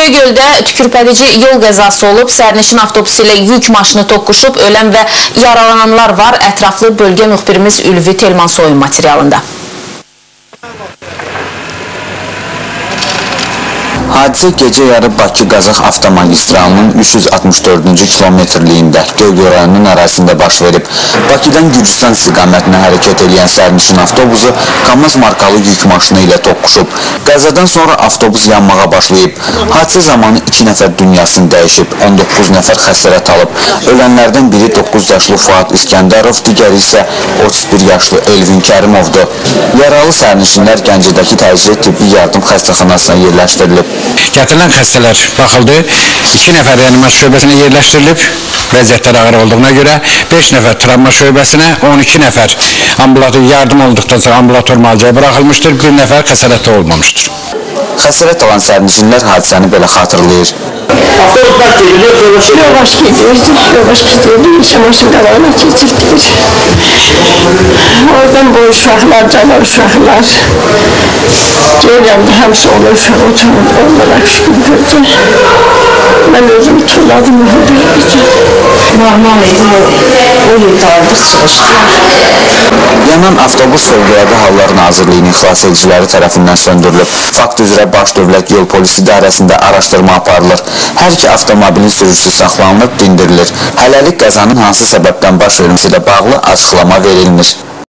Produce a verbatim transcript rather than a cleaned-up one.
Göygöldə tükürpədici yol qəzası olub, sərnişin avtobusu ilə yük maşını toqquşub, ölən və yaralananlar var. Ətraflı bölgə müxbirimiz Ülvi Telmansoyun materialında. Hadisə gecə yarı Bakı-Qazax avtomagistralının üç yüz altmış dördüncü kilometrliyində Göygöl rayonunun ərazisində baş verib. Bakıdan Gürcistan istiqamətinə hərəkət edən sərnişin avtobusu KAMAZ markalı yük maşını ilə toqquşub. Qəzadan sonra avtobus yanmağa başlayıb. Hadisə zamanı iki nəfər dünyasını dəyişib, on doqquz nəfər xəsarət alıb. Ölənlərdən biri doqquz yaşlı Fuad İskəndarov, digəri isə otuz bir yaşlı Elvin Kərimovdur. Yaralı sərnişinlər Gəncədəki təcili tibbi yardım xəstəxanasına yerləşdirilib. Gətirilən xəstələr baxıldı, iki nəfər reanimasiya şöbəsinə yerləşdirilib, vəziyyətləri ağır olduğuna görə, beş nəfər travma şöbəsinə, on iki nəfər ambulator yardım olduqdan sonra ambulator müalicəyə buraxılmışdır, bir nəfər xəsarəti olmamışdır. Xəsarət alan sərnişinlər hadisəni belə xatırlayır. Avtobuslar geliyor, yavaş gidiyordu, yavaş gidiyordu, çamaşır qalarına keçirdik. Oradan bu uşaqlar, canar uşaqlar, görüyordu, həmsi olan uşaq oturur, onlara şükür. Ben özüm turladım orada. Normal idi, o yutardık, çıxışdılar. Yanan avtobus Fövqəladə Hallar Nazirliyinin xilas ediciləri tərəfindən söndürülüb. Fakt üzrə Baş Dövlət Yol Polisi İdarəsində araşdırma aparılır. Hər iki avtomobilin sürücüsü saxlanılıb, dindirilir. Hələlik qəzanın hansı səbəbdən baş verməsi ilə bağlı açıqlama verilmir.